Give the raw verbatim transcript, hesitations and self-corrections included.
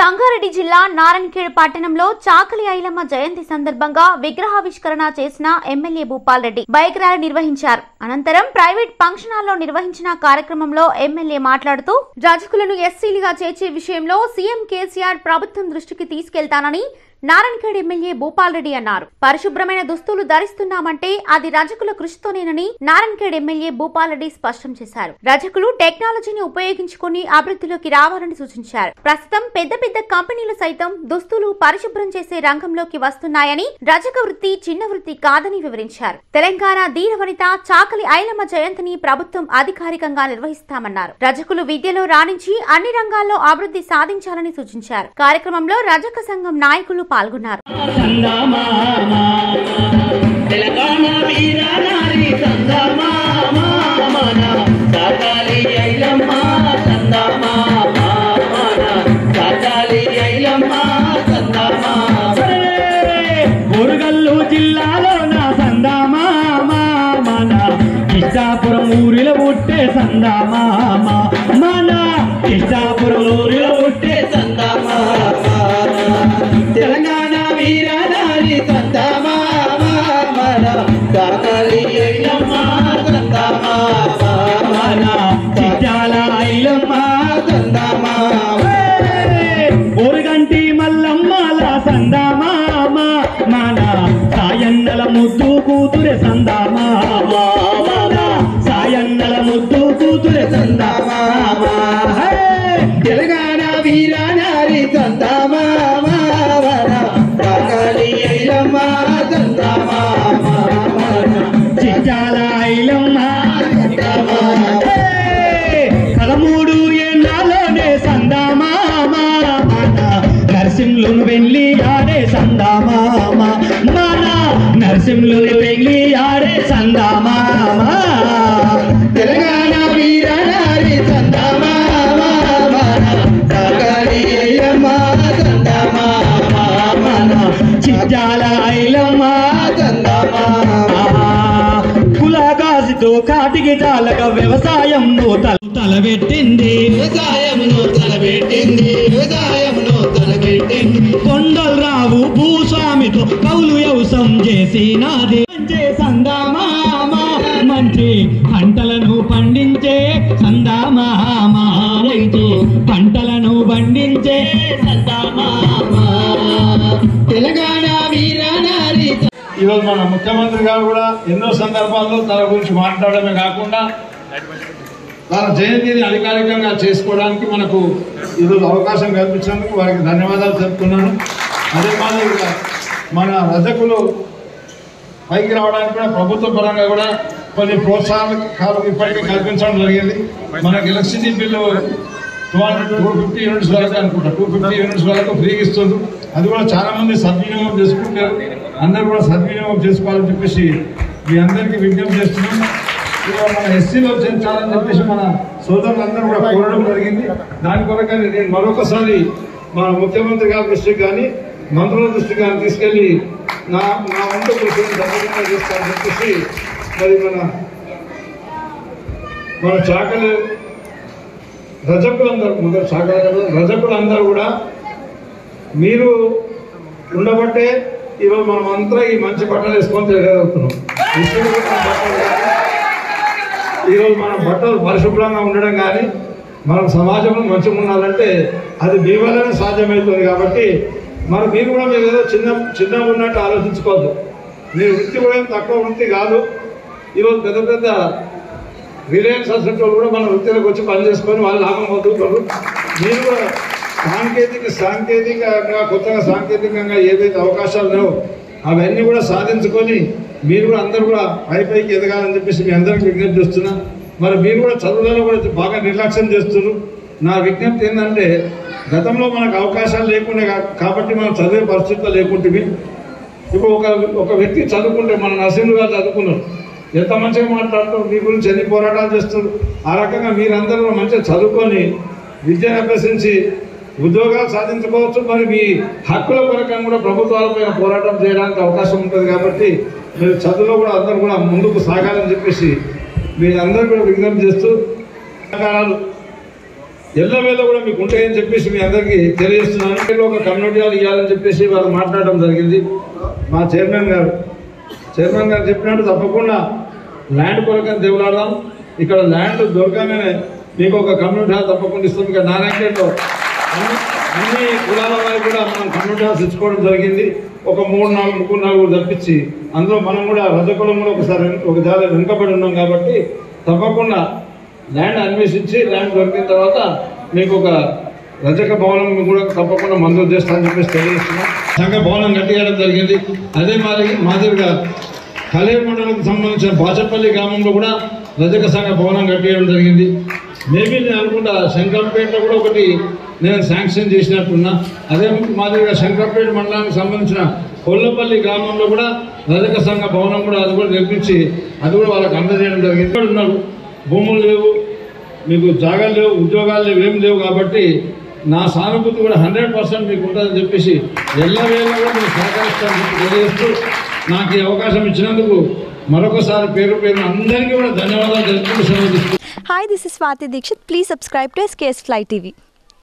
సంగారెడ్డి జిల్లా నారాయణఖేడ్ పట్టణంలో చాకలి ఐలమ్మ జయంతి సందర్భంగా విగ్రహావిష్కరణ చేసిన MLA Bhupal Reddy bike rally నిర్వహించారు. అనంతరం ప్రైవేట్ ఫంక్షన్ హాల్లో నిర్వహించిన కార్యక్రమంలో ఎమ్మెల్యే మాట్లాడుతూ రజకులను ఎస్సీలుగా చేర్చే విషయంలో సీఎం కేసీఆర్ ప్రభుత్వం దృష్టికి తీసుకెళ్తానని నారాయణఖేడ్ ఎమ్మెల్యే భూపాల్ రెడ్డి అన్నారు. పరిశుభ్రమైన దుస్తులు ధరిస్తున్నామంటే అది రజకుల కృషితోనేనని నారాయణఖేడ్ ఎమ్మెల్యే భూపాల్ రెడ్డి స్పష్టం చేశారు. రజకులు టెక్నాలజీని ఉపయోగించుకుని అభివృద్ధిలోకి రావాలని సూచించారు. ప్రస్తుతం పెద్ద పెద్ద కంపెనీలు సైతం దుస్తులు పరిశుభ్రం చేసే రంగంలోకి వస్తున్నాయని, రజక వృత్తి చిన్న వృత్తి కాదని వివరించారు. తెలంగాణ ధీర వనిత చాకలి ఐలమ్మ జయంతిని ప్రభుత్వం అధికారికంగా నిర్వహిస్తామన్నారు. రజకులు విద్యలో రాణించి అన్ని రంగాల్లో అభివృద్ధి సాధించాలని సూచించారు. కార్యక్రమంలో రజక సంఘం నాయకులు పాల్గొన్నారు. ఓరుగల్లు జిల్లాలో నా సందామామ మన ఇష్టాపురం ఊరిలో పుట్టే సందామామ మన ఇష్టాపురం ఊరిలో పుట్టే సందామామ తెలంగాణ వీరనారి సందామామ మన చాకలి ఐలమ్మ సందామామ మన చిట్యాల ఐలమ్మ సందామామ ఓరుగంటి మల్లమ్మల సందామామ మన సాయన్నల ముద్దు కూతురే సందామామ మన సాయన్నల ముద్దు కూతురే సందామామ తెలంగాణ వీరనారి సందామామ మన చాకలి ఐలమ్మ సందామామ మన చిట్యాల ఐలమ్మ సందామామ పదమూడు ఏళ్ళలోనే సందామామ మన నరసింహులను వెళ్ళి ఆడే సందామామ మన నరసింహులను వెళ్ళి ఆడే సందామామ తెలంగాణ వీరనారి సందామామ మన చాకలి ఐలమ్మ సందామామ మన చిట్యాల ఐలమ్మ సందామామ కులగాసితో కాటికి చాలక వ్యవసాయం తలబెట్టింది వ్యవసాయం తలబెట్టింది వ్యవసాయం తలబెట్టింది కొండలు రావు భూస్వామితో కౌలు వ్యవసాయం చేసినది మంచి సందామామ మంచి పంటలను పండించే సందామామ రైతు పంటలను పండించే సందామామ తెలంగాణ వీరనారి. ఈరోజు మన ముఖ్యమంత్రి గారు కూడా ఎన్నో సందర్భాల్లో తన గురించి మాట్లాడమే కాకుండా తన జయంతిని అధికారికంగా చేసుకోవడానికి మనకు ఈరోజు అవకాశం కల్పించినందుకు వారికి ధన్యవాదాలు చెప్తున్నాను. అదే మాదిరిగా మన రజకులు పైకి రావడానికి కూడా ప్రభుత్వ పరంగా కూడా కొన్ని ప్రోత్సాహకాలు ఇప్పటికీ కల్పించడం జరిగింది. మనకు electricity bill two hundred two fifty units వరకు అనుకుంటా టూ ఫిఫ్టీ యూనిట్స్ వరకు ఫ్రీగా ఇస్తుంది. అది కూడా చాలా మంది సద్వినియోగం చేసుకుంటారు. అందరూ కూడా సద్వినియోగం చేసుకోవాలని చెప్పేసి మీ అందరికీ విజ్ఞప్తి చేస్తున్నాం. ఇవాళ మన ఎస్సీలో చేర్చాలని చెప్పేసి మన సోదరులందరూ కూడా కోరడం జరిగింది. దాని కొరకని నేను మరొకసారి మన ముఖ్యమంత్రి గారి దృష్టికి కానీ మంత్రుల దృష్టికి కానీ తీసుకెళ్లి నా నా వంతు కృషిని తప్పకుండా చేస్తానని చెప్పేసి మరి మన మన చాకలి రజకులందరూ మొదటి చాకలి రజకులందరూ కూడా మీరు ఉండబట్టే ఈరోజు మనం అంతా ఈ మంచి బట్టలు వేసుకొని తిరగలుగుతున్నాం. ఈరోజు మన బట్టలు పరిశుభ్రంగా ఉండడం కానీ మనం సమాజంలో మంచిగా ఉండాలంటే అది మీ వల్లనే సాధ్యమవుతుంది. కాబట్టి మరి మీరు కూడా మీరు ఏదో చిన్న చిన్నగా ఉన్నట్టు ఆలోచించుకోవద్దు. మీ వృత్తి కూడా తక్కువ వృత్తి కాదు. ఈరోజు పెద్ద పెద్ద రిలయన్స్ అసెంట్ వాళ్ళు కూడా మన వృత్తిలోకి వచ్చి పని చేసుకొని వాళ్ళు లాభం పొందుతారు. మీరు కూడా సాంకేతిక సాంకేతికంగా కొత్తగా సాంకేతికంగా ఏవైతే అవకాశాలు లేవో అవన్నీ కూడా సాధించుకొని మీరు కూడా అందరూ కూడా పై పైకి ఎదగాలని చెప్పేసి మీ అందరికీ విజ్ఞప్తి చేస్తున్నా. మరి మీరు కూడా చదువులలో కూడా బాగా నిర్లక్ష్యం చేస్తున్నారు. నా విజ్ఞప్తి ఏంటంటే గతంలో మనకు అవకాశాలు లేకుండా కాబట్టి మనం చదివే పరిస్థితుల్లో లేకుంటే ఇప్పుడు ఒక ఒక వ్యక్తి చదువుకుంటే మన నరసింహులు గారు చదువుకున్నారు, ఎంత మంచిగా మాట్లాడుతారు, మీ గురించి ఎన్ని పోరాటాలు చేస్తారు. ఆ రకంగా మీరందరూ మంచిగా చదువుకొని విద్యను అభ్యసించి ఉద్యోగాలు సాధించుకోవచ్చు. మరి మీ హక్కుల కొరకు కూడా ప్రభుత్వాలపైన పోరాటం చేయడానికి అవకాశం ఉంటుంది. కాబట్టి మీరు చదువులో కూడా అందరూ కూడా ముందుకు సాగాలని చెప్పేసి మీ అందరూ కూడా విజ్ఞప్తి చేస్తూ ఎల్లవేళ కూడా మీకు ఉంటాయని చెప్పేసి మీ అందరికీ తెలియజేస్తున్నాను. ఒక కమ్యూనిటీ హాల్ ఇవ్వాలని చెప్పేసి వారు మాట్లాడడం జరిగింది. మా చైర్మన్ గారు చైర్మన్ గారు చెప్పినట్టు తప్పకుండా ల్యాండ్ కొరకని దేవులాడదాం. ఇక్కడ ల్యాండ్ దొరకగానే మీకు ఒక కమ్యూనిటీ హాల్ తప్పకుండా ఇస్తాం. ఇక నారాయణలో అన్ని అన్ని కులాల వారు కూడా మనం కమ్యూనిటీ హాల్స్ ఇచ్చుకోవడం జరిగింది. ఒక మూడు నాలుగు ముగ్గురు నలుగురు తప్పించి అందులో మనం కూడా రజకులం కూడా ఒకసారి ఒక జాగా వెనుకబడి ఉన్నాం కాబట్టి తప్పకుండా ల్యాండ్ అన్వేషించి ల్యాండ్ దొరికిన తర్వాత మీకు ఒక రజక భవనం కూడా తప్పకుండా మంజూరు చేస్తామని చెప్పేసి తెలియజేస్తున్నాం. సంఘ భవనం కట్టియడం జరిగింది. అదే మాదిరి మాదిరిగా కలేరు మండలంకి సంబంధించిన బాచపల్లి గ్రామంలో కూడా రజక సంఘ భవనం కట్టియడం జరిగింది. మేబీ నేను అనుకుంటా శంకరంపేటలో కూడా ఒకటి నేను శాంక్షన్ చేసినట్టున్నా. అదే మాదిరిగా శంకరంపేట మండలానికి సంబంధించిన కొల్లపల్లి గ్రామంలో కూడా రజక సంఘ భవనం కూడా అది కూడా నిర్మించి అది కూడా వాళ్ళకి అందజేయడం జరిగింది. ఇక్కడ ఉన్నారు, భూములు లేవు, మీకు జాగాలు లేవు, ఉద్యోగాలు లేవు, ఏం లేవు కాబట్టి నా సానుభూతి కూడా హండ్రెడ్ పర్సెంట్ మీకు ఉంటుందని చెప్పేసి ఎల్లవేళ కూడా మీరు సహకరిస్తానని తెలియజేస్తూ నాకు ఈ అవకాశం ఇచ్చినందుకు మరొకసారి పేరు పేరు అందరికీ కూడా ధన్యవాదాలు తెలుపుకుంటూ. Hi, this is Swati Dikshit. Please subscribe to S K S Fly T V.